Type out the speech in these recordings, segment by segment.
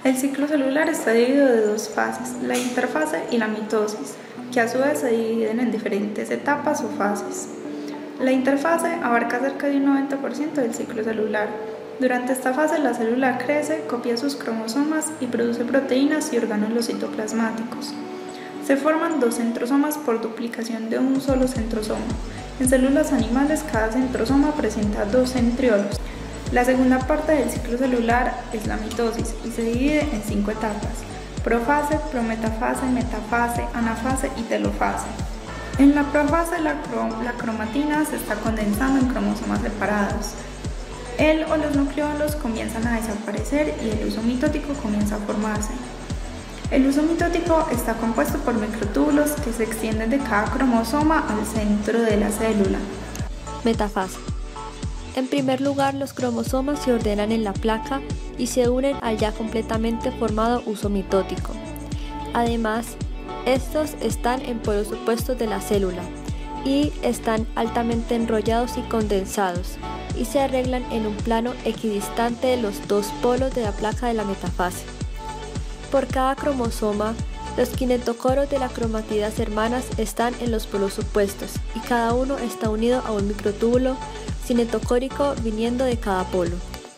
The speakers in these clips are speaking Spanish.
El ciclo celular está dividido de dos fases, la interfase y la mitosis, que a su vez se dividen en diferentes etapas o fases. La interfase abarca cerca de un 90% del ciclo celular. Durante esta fase la célula crece, copia sus cromosomas y produce proteínas y orgánulos citoplasmáticos. Se forman dos centrosomas por duplicación de un solo centrosoma. En células animales cada centrosoma presenta dos centriolos. La segunda parte del ciclo celular es la mitosis y se divide en 5 etapas: profase, prometafase, metafase, anafase y telofase. En la profase la cromatina se está condensando en cromosomas separados. El o los nucleolos comienzan a desaparecer y el uso mitótico comienza a formarse. El uso mitótico está compuesto por microtúbulos que se extienden de cada cromosoma al centro de la célula. Metafase. En primer lugar, los cromosomas se ordenan en la placa y se unen al ya completamente formado uso mitótico. Además, estos están en polos opuestos de la célula y están altamente enrollados y condensados y se arreglan en un plano equidistante de los dos polos de la placa de la metafase. Por cada cromosoma, los kinetocoros de las cromatidas hermanas están en los polos opuestos y cada uno está unido a un microtúbulo cinetocórico viniendo de cada polo.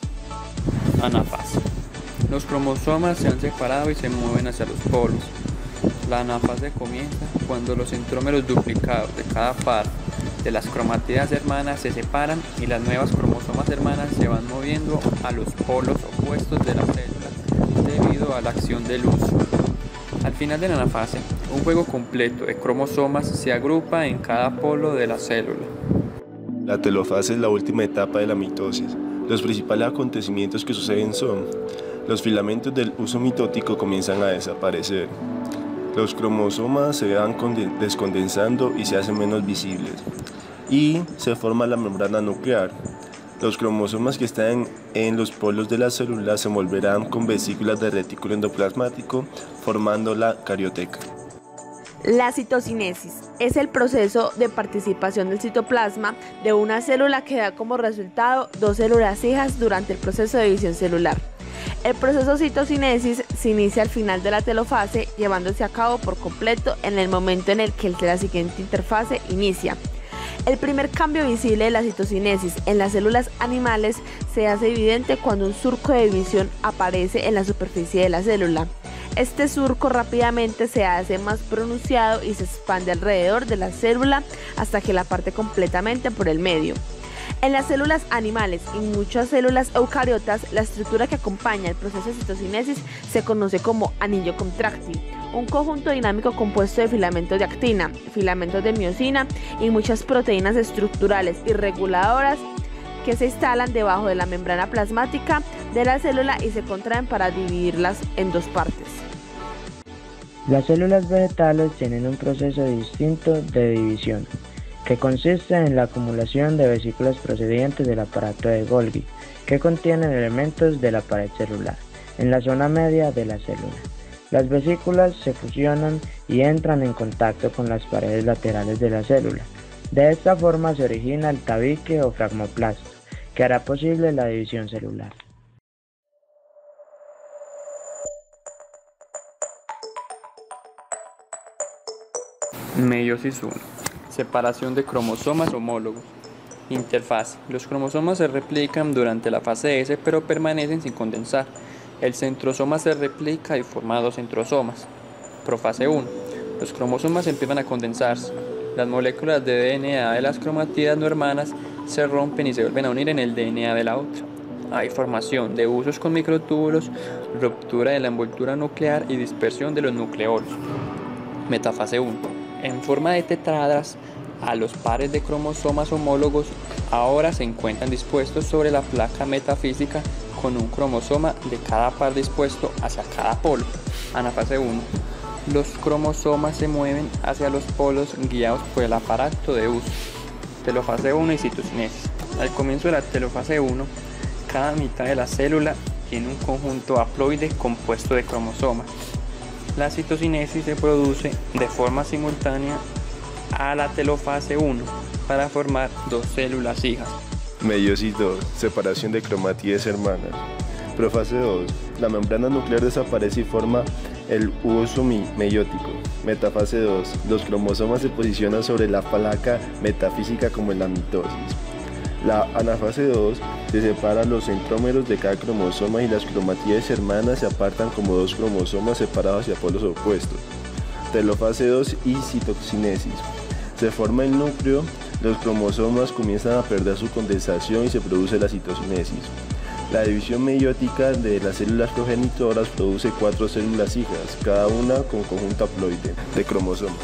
Anafase. Los cromosomas se han separado y se mueven hacia los polos. La anafase comienza cuando los centrómeros duplicados de cada par de las cromatidas hermanas se separan y las nuevas cromosomas hermanas se van moviendo a los polos opuestos de la célula debido a la acción del uso. Al final de la anafase, un juego completo de cromosomas se agrupa en cada polo de la célula. La telofase es la última etapa de la mitosis. Los principales acontecimientos que suceden son: los filamentos del uso mitótico comienzan a desaparecer, los cromosomas se van descondensando y se hacen menos visibles, y se forma la membrana nuclear. Los cromosomas que están en los polos de la célula se envolverán con vesículas de retículo endoplasmático, formando la carioteca. La citocinesis es el proceso de participación del citoplasma de una célula que da como resultado dos células hijas durante el proceso de división celular. El proceso citocinesis se inicia al final de la telofase, llevándose a cabo por completo en el momento en el que la siguiente interfase inicia. El primer cambio visible de la citocinesis en las células animales se hace evidente cuando un surco de división aparece en la superficie de la célula. Este surco rápidamente se hace más pronunciado y se expande alrededor de la célula hasta que la parte completamente por el medio. En las células animales y muchas células eucariotas, la estructura que acompaña el proceso de citocinesis se conoce como anillo contráctil, un conjunto dinámico compuesto de filamentos de actina, filamentos de miosina y muchas proteínas estructurales y reguladoras que se instalan debajo de la membrana plasmática de la célula y se contraen para dividirlas en dos partes. Las células vegetales tienen un proceso distinto de división, que consiste en la acumulación de vesículas procedientes del aparato de Golgi, que contienen elementos de la pared celular, en la zona media de la célula. Las vesículas se fusionan y entran en contacto con las paredes laterales de la célula. De esta forma se origina el tabique o fragmoplasto, que hará posible la división celular. Meiosis 1. Separación de cromosomas homólogos. Interfase. Los cromosomas se replican durante la fase S, pero permanecen sin condensar. El centrosoma se replica y forma dos centrosomas. Profase 1. Los cromosomas empiezan a condensarse. Las moléculas de DNA de las cromatidas no hermanas se rompen y se vuelven a unir en el DNA de la otra. Hay formación de usos con microtúbulos, ruptura de la envoltura nuclear y dispersión de los nucleolos. Metafase 1. En forma de tetraedras, a los pares de cromosomas homólogos ahora se encuentran dispuestos sobre la placa metafísica con un cromosoma de cada par dispuesto hacia cada polo. Anafase 1. Los cromosomas se mueven hacia los polos guiados por el aparato de uso. Telofase 1 y citocinesis. Al comienzo de la telofase 1, cada mitad de la célula tiene un conjunto haploide compuesto de cromosomas. La citocinesis se produce de forma simultánea a la telofase 1 para formar dos células hijas. Meiosis 2. Separación de cromátides hermanas. Profase 2. La membrana nuclear desaparece y forma el huso meiótico. Metafase 2. Los cromosomas se posicionan sobre la placa metafísica como en la mitosis. La anafase 2 se separa los centrómeros de cada cromosoma y las cromatídeas hermanas se apartan como dos cromosomas separados hacia polos opuestos. Telofase 2 y citocinesis. Se forma el núcleo, los cromosomas comienzan a perder su condensación y se produce la citocinesis. La división meiótica de las células progenitoras produce 4 células hijas, cada una con conjunto haploide de cromosomas.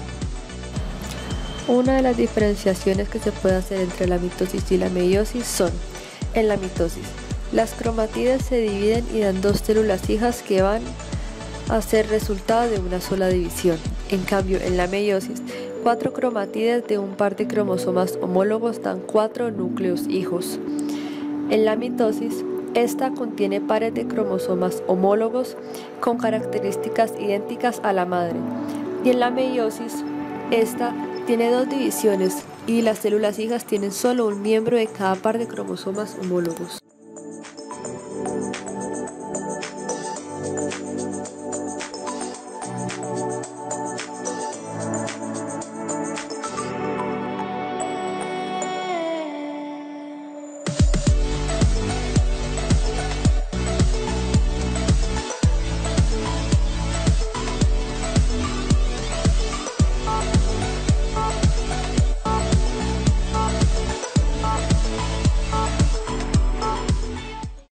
Una de las diferenciaciones que se puede hacer entre la mitosis y la meiosis son: en la mitosis, las cromatídeas se dividen y dan 2 células hijas que van a ser resultado de una sola división. En cambio, en la meiosis, 4 cromatídeas de un par de cromosomas homólogos dan 4 núcleos hijos. En la mitosis, esta contiene pares de cromosomas homólogos con características idénticas a la madre, y en la meiosis, esta tiene 2 divisiones y las células hijas tienen solo un miembro de cada par de cromosomas homólogos.